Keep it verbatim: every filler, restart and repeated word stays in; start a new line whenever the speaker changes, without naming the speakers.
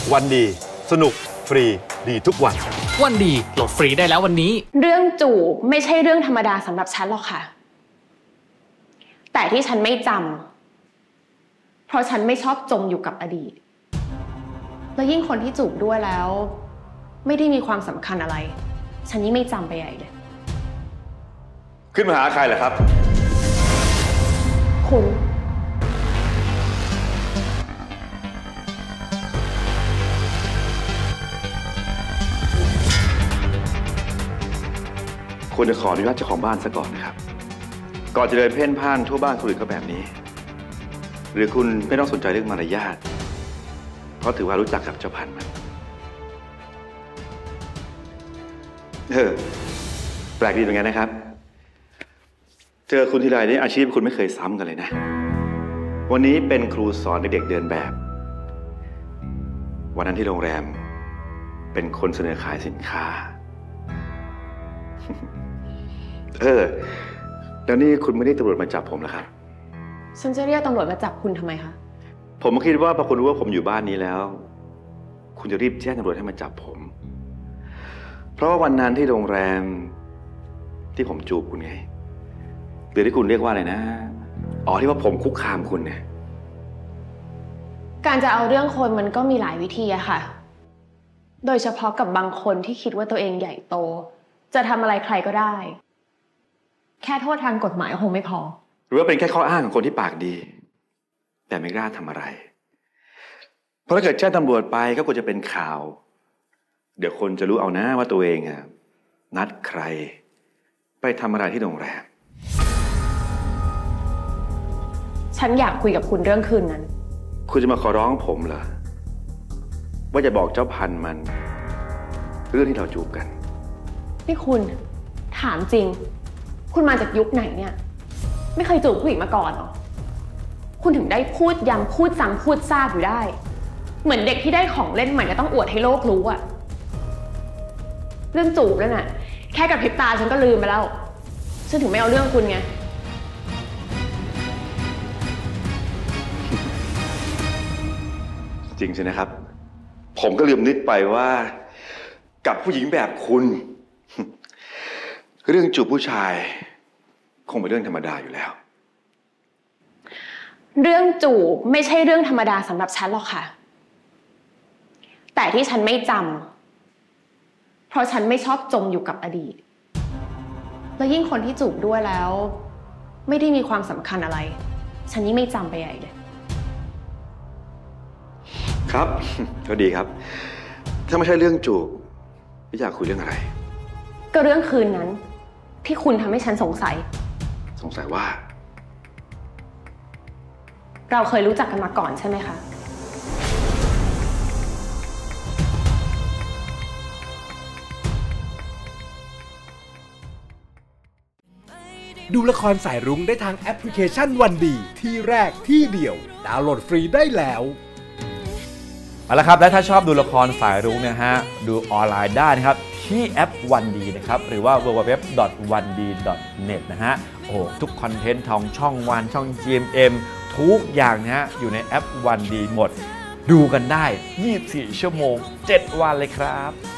วันดีสนุกฟรีดีทุกวัน
วันดีโหลดฟรีได้แล้ววันนี้
เรื่องจูบไม่ใช่เรื่องธรรมดาสำหรับฉันหรอกค่ะแต่ที่ฉันไม่จำเพราะฉันไม่ชอบจมอยู่กับอดีตและยิ่งคนที่จูบด้วยแล้วไม่ได้มีความสำคัญอะไรฉันยิ่งไม่จำไปใหญ่เลย
ขึ้นมาหาใครเหรอครับ
คุณ
ควรจะขออนุญาตเจ้าของบ้านซะก่อนนะครับก่อนจะเดินเพ่นพ่านทั่วบ้านคนอื่นเขาแบบนี้หรือคุณไม่ต้องสนใจเรื่องมารยาทเพราะถือว่ารู้จักกับเจ้าพันธุ์มันเออแปลกดีเหมือนกันนะครับเจอคุณทีไรนี่อาชีพคุณไม่เคยซ้ำกันเลยนะวันนี้เป็นครูสอนเด็กๆเดินแบบวันนั้นที่โรงแรมเป็นคนเสนอขายสินค้าเออแล้วนี่คุณไม่ได้ตำรวจมาจับผมเหรอครับ
ฉันจะเรียกตำรวจมาจับคุณทำไมคะ
ผมคิดว่าพอคุณรู้ว่าผมอยู่บ้านนี้แล้วคุณจะรีบแจ้งตำรวจให้มาจับผมเพราะว่าวันนั้นที่โรงแรมที่ผมจูบคุณไงหรือที่คุณเรียกว่าอะไรนะอ๋อที่ว่าผมคุกคามคุณเนี่ย
การจะเอาเรื่องคนมันก็มีหลายวิธีอะค่ะโดยเฉพาะกับบางคนที่คิดว่าตัวเองใหญ่โตจะทำอะไรใครก็ได้แค่โทษทางกฎหมายคงไม่พอ
หรือว่าเป็นแค่ข้ออ้างของคนที่ปากดีแต่ไม่กล้าทำอะไรเพราะถ้าเกิดแจ้งตำรวจไปก็ควรจะเป็นข่าวเดี๋ยวคนจะรู้เอานะว่าตัวเองอะนัดใครไปทำอะไรที่โรงแรม
ฉันอยากคุยกับคุณเรื่องคืนนั้น
คุณจะมาขอร้องผมเหรอว่าจะบอกเจ้าพันธุ์มันเรื่องที่เราจูบกัน
นี่คุณถามจริงคุณมาจากยุคไหนเนี่ยไม่เคยจูบผู้หญิงมาก่อนหรอคุณถึงได้พูดย้ำพูดซ้ำพูดซากอยู่ได้เหมือนเด็กที่ได้ของเล่นใหม่แล้วต้องอวดให้โลกรู้อะเรื่องจูบนั่นน่ะแค่กับพริบตาฉันก็ลืมไปแล้วฉันถึงไม่เอาเรื่องคุณไง
จริงใช่ไหมครับผมก็ลืมนึกไปว่ากับผู้หญิงแบบคุณเรื่องจูบผู้ชายคงเป็นเรื่องธรรมดาอยู่แล้ว
เรื่องจูบไม่ใช่เรื่องธรรมดาสำหรับฉันหรอกค่ะแต่ที่ฉันไม่จำเพราะฉันไม่ชอบจมอยู่กับอดีตและยิ่งคนที่จูบด้วยแล้วไม่ได้มีความสำคัญอะไรฉันยิ่งไม่จำไปใหญ่เลย
ครับก็ดีครับถ้าไม่ใช่เรื่องจูบพี่อยากคุยเรื่องอะไร
ก็เรื่องคืนนั้นที่คุณทำให้ฉันสงสัย
สงสัยว่า
เราเคยรู้จักกันมาก่อนใช่ไหมคะ
ดูละครสายรุ้งได้ทางแอปพลิเคชันวันดีที่แรกที่เดียวดาวน์โหลดฟรีได้แล้ว
เอาละครับและถ้าชอบดูละครสายรุ้งนะฮะดูออนไลน์ได้นะครับที่แอปวันดีนะครับหรือว่า ดับเบิลยู ดับเบิลยู ดับเบิลยู ดอท วันดี ดอท เน็ต นะฮะโอ้ทุกคอนเทนต์ของช่องวันช่อง จี เอ็ม เอ็ม ทุกอย่างนะฮะอยู่ในแอปวันดีหมดดูกันได้ยี่สิบสี่ชั่วโมงเจ็ดวันเลยครับ